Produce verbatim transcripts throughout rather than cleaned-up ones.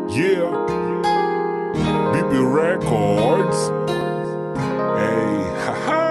Yeah, B B Records. Hey, haha.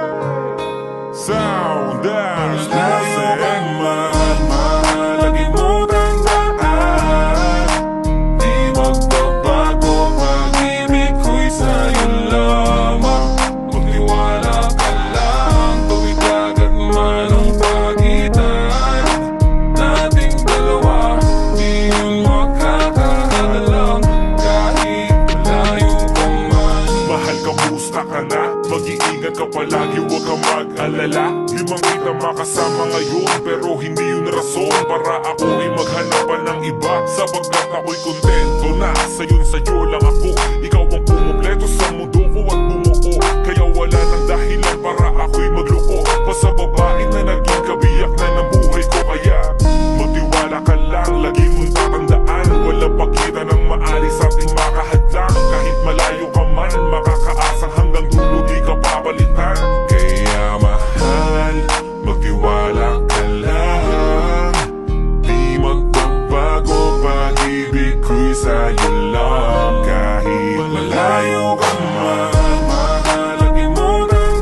Sound dance, dancing man, man. Lagi mo tandaan, di magbabago. Pag-ibig ko'y sa'yo lamang. Magtiwala ka lang, tuwid agad man ang pagitan nating dalawa. Di yun makakaalam kahit malayo ka man. Mahal, kamusta ka na? Mag-iingat ka palagi, huwag kang mag-alala. Limang kita makasama ngayon, pero hindi yun rason para ako'y maghanap pa ng iba. Sapagkat ako'y kontento na sa'yo'n sa'yo lang ako. Ikaw ang pumumpleto sa mundo ko at bumuo. Kaya wala nang dahilan para ako'y magloko pa sa babae na naging kabiyak na ng buhay ko. Kaya magtiwala ka lang, lagi mong tatandaan, walang pakita ng maalis ating makahadlang. Kahit malayo ka man, makakaasang hanggang dulo di ka papalitan. Kaya mahal, magtiwala ka lang, di magbabago. Pag-ibig ko'y sa'yo lang, kahit malayo ka man. Mahal, lagi mo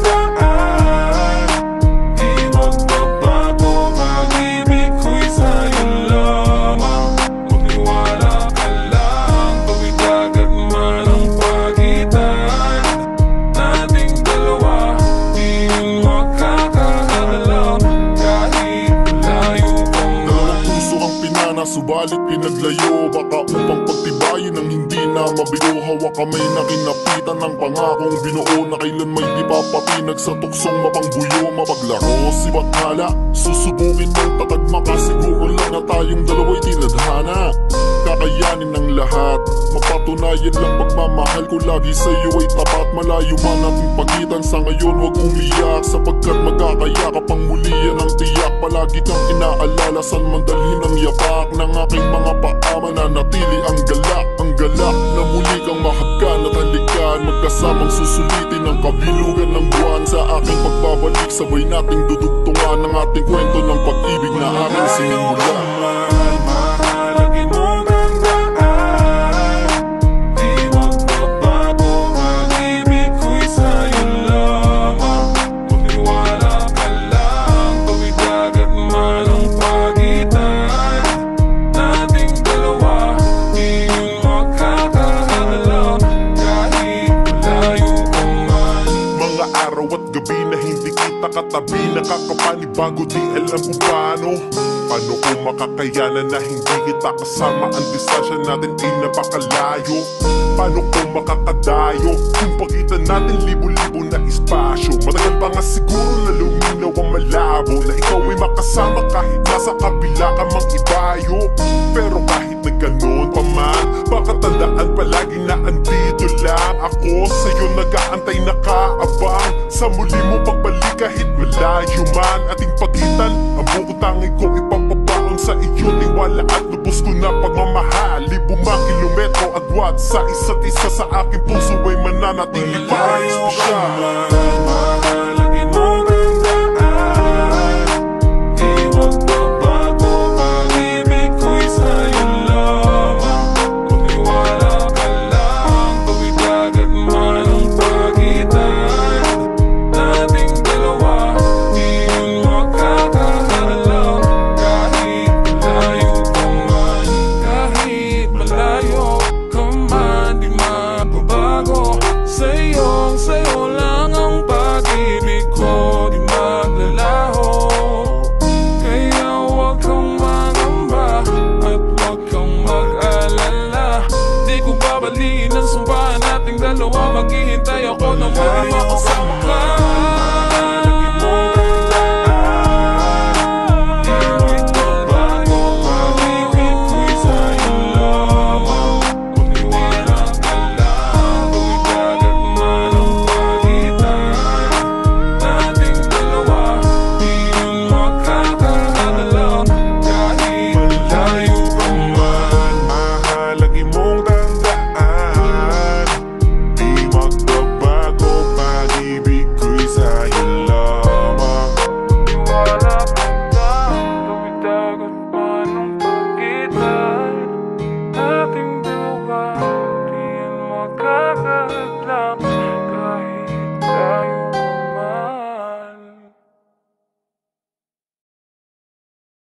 tandaan, di magbabago. Pag-ibig ko'y sa'yo lamang. Magtiwala ka lang, tuwid agad man ang pagitan nating dalawa. Di yun makakaalam kahit malayo ka man. Dalawang puso ang pinana, subalit pinaglayo. Baka upang pagtibayin ang hindi na mabigo. Hawak kamay na kinapitan ng pangakong binuo, na kailan may di papatinag sa tuksong mapangbuyo. Mapaglaro, si Bathala, susubukin ng tatagmaka. Siguro lang na tayong dalawa'y tinadhana. Kakayanin ng lahat, mapatunayan lang pagmamahal ko lagi sa'yo ay tapat. Malayo man ating pagitan sa ngayon, huwag umiyak, sapagkat magkakayakap ang muli yan ang tiyak. Palagi kang inaalala, saan man dalhin ang yapak ng aking mga paa. Mananatili ang galak, ang galak na muli kang mahagkan at halikan. Magkasamang susulitin ang kabilugan ng buwan. Sa aking pagbabalik, sabay nating dudugtungan ang ating kwento ng pag-ibig na aking sinimula. Katabi, nakakapanibago, di alam kung paano. Paano ko makakayanan na hindi kita kasama? Ang distansya natin ay napakalayo. Paano ko makakadayo kung pagitan natin libo-libo na espasyo? Matagal pa nga siguro na luminaw ang malabo, na ikaw ay makasama kahit nasa kabila ka mang ibayo. Pero kahit na ganun pa man, baka tandaan palagi na andito lang ako. Sa'yo nag-aantay, nakaabang sa muli mo pagbalik kahit malayo man ating pagitan. Ang buong tangi ko ipapabaon sa iyo, tiwala at lubos ko na pagmamahal. Libumang kilometro agwat sa isa't isa, sa aking puso ay mananatili pa rin espesyal. Lagi mo tandaan, di magbabago. Pag-ibig ko'y sa'yo lamang. Magtiwala ka lang, tuwid agad man ang pagitan nating dalawa. Di yun makakaalam kahit malayo ka man. Kahit malayo ka man, di magbabago. Sa'yo, sa'yo lang ang pag-ibig ko, di maglalaho. Kaya huwag kang mangamba at huwag kang mag-alala. Di ko babaliin ang sumbahan nating dalawa. Maghihintay ako na muli ako sa